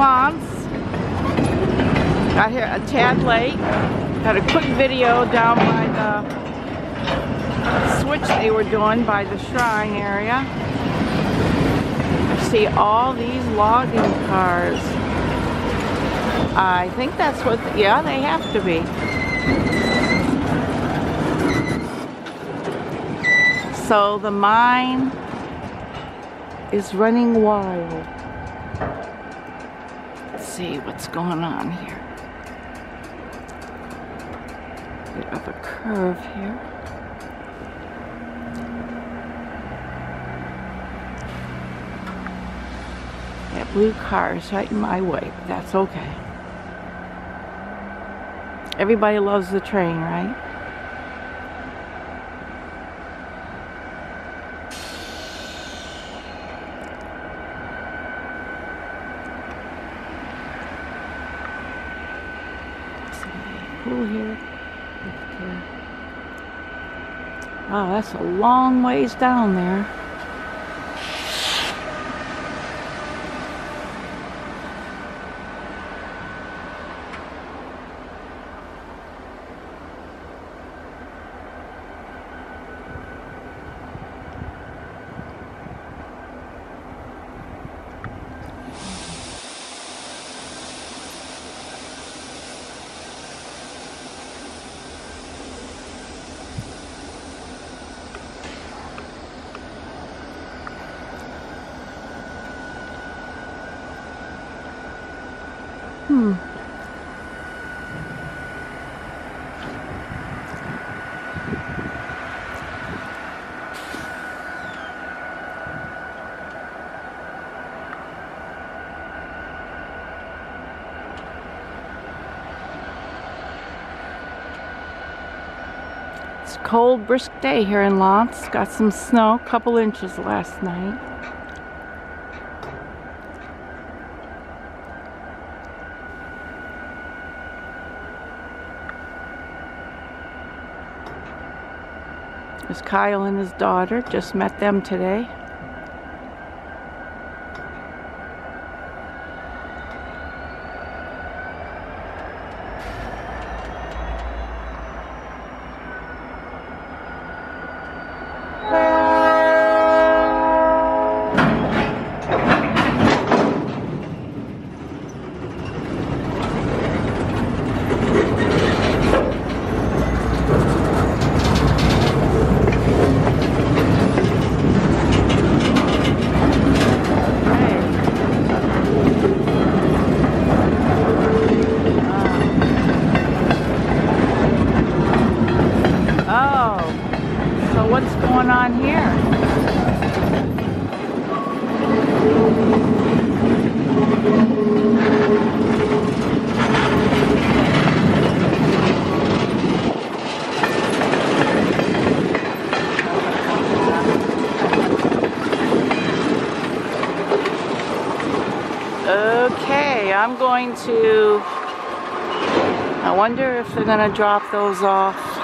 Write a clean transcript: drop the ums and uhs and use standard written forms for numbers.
Lance. Got here a tad late. Got a quick video down by the switch they were doing by the shrine area. See all these logging cars. I think that's what, yeah, they have to be. So the mine is running wild. Let's see what's going on here. Bit of a curve here. That blue car is right in my way, but that's okay. Everybody loves the train, right? Cool here. Oh, that's a long ways down there. It's a cold, brisk day here in Lance. Got some snow, a couple inches last night. There's Kyle and his daughter. Just met them today. What's going on here? Okay, I'm going to, I wonder if they're going to drop those off